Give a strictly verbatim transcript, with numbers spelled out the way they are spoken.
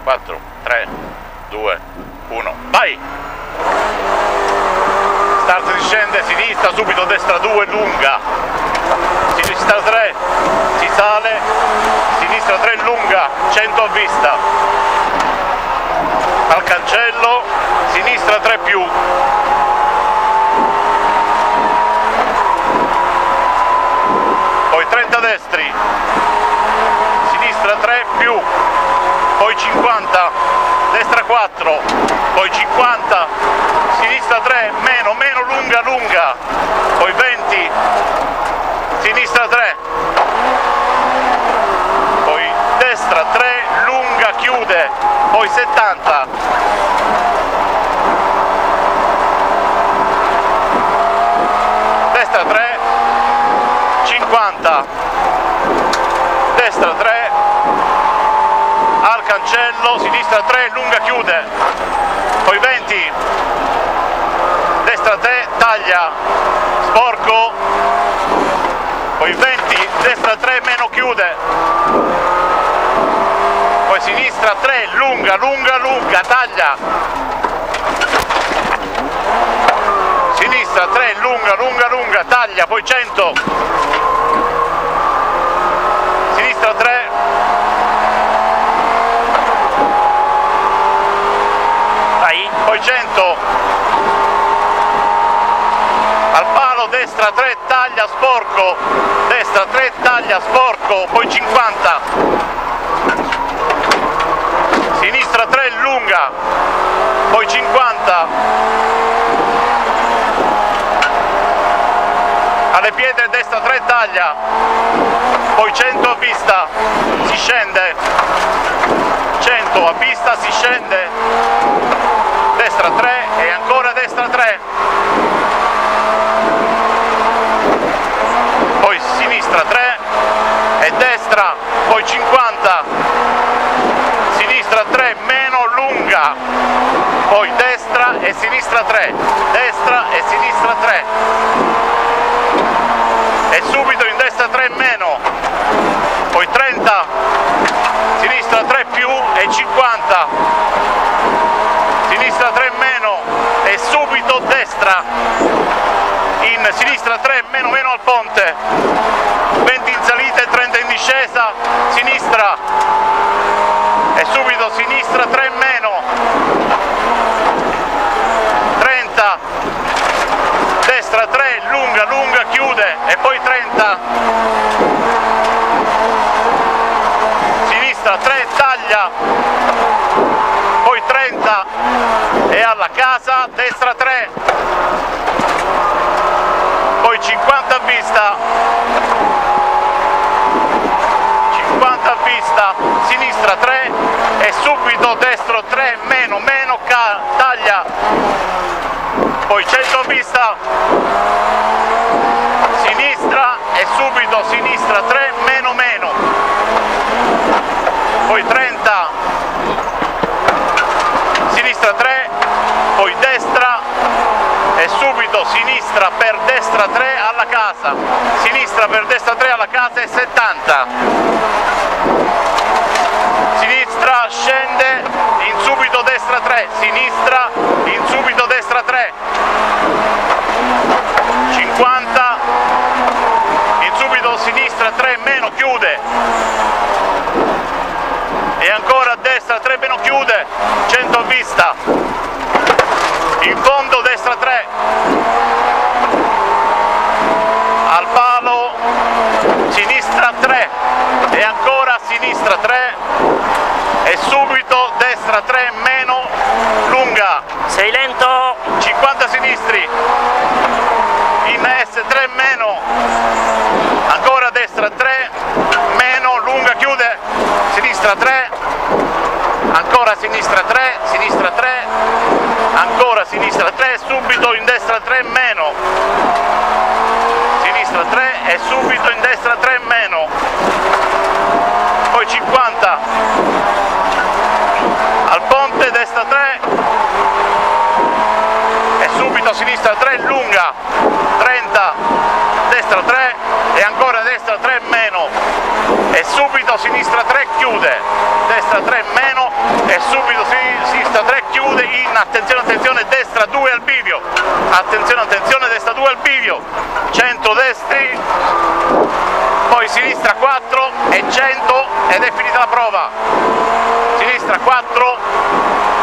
quattro, tre, due, uno, vai! Start si scende, sinistra, subito destra due, lunga, sinistra tre, si sale, sinistra tre, lunga, cento a vista, al cancello, sinistra tre più, poi trenta destri, sinistra tre più, poi cinquanta, destra quattro, poi cinquanta, sinistra tre, meno, meno, lunga, lunga, poi venti, sinistra tre, poi destra tre, lunga, chiude, poi settanta, destra tre, cinquanta, destra tre, al cancello, sinistra tre, lunga, chiude, poi venti, destra tre, taglia, sporco, poi venti, destra tre, meno, chiude, poi sinistra tre, lunga, lunga, lunga, taglia, sinistra tre, lunga, lunga, lunga, taglia, poi cento, sinistra tre, poi cento, al palo, destra tre, taglia, sporco, destra tre, taglia, sporco, poi cinquanta, sinistra tre, lunga, poi cinquanta, alle pietre, destra tre, taglia, poi cento a vista, si scende, cento a vista, si scende, destra tre e ancora destra tre, poi sinistra tre e destra, poi cinquanta, sinistra tre, meno, lunga, poi destra e sinistra tre, destra e sinistra tre, e subito in destra tre, meno, poi trenta, sinistra tre più e cinquanta, sinistra tre meno e subito destra, in sinistra tre meno, meno al ponte, venti in salita e trenta in discesa, sinistra e subito sinistra tre meno, trenta, destra tre, lunga, lunga, chiude e poi trenta, sinistra tre, taglia, poi trenta e alla casa, destra tre, poi cinquanta a vista, cinquanta a vista, sinistra tre e subito destro tre, meno, meno, taglia, poi cento a vista, sinistra e subito sinistra tre, meno, meno, poi trenta, sinistra tre, poi destra e subito sinistra per destra tre alla casa, sinistra per destra tre alla casa e settanta, sinistra scende in subito destra tre, sinistra in subito destra tre, cinquanta, in subito sinistra tre meno, chiude e ancora a destra tre meno, chiude, cento a vista, in fondo destra tre, al palo, sinistra tre e ancora sinistra tre e subito destra tre meno, lunga, sei lento, cinquanta sinistri, in S tre meno, ancora destra tre meno, lunga, chiude, sinistra tre, ancora sinistra tre, sinistra tre, ancora sinistra tre, subito in destra tre meno, sinistra tre e subito in destra tre meno, poi cinquanta, al ponte destra tre e subito sinistra tre, lunga, trenta, destra tre e ancora destra tre meno e subito sinistra tre, chiude, destra tre meno e e subito sinistra tre chiude in, attenzione attenzione, destra due al bivio, attenzione attenzione, destra due al bivio, cento destri, poi sinistra quattro e cento ed è finita la prova, sinistra quattro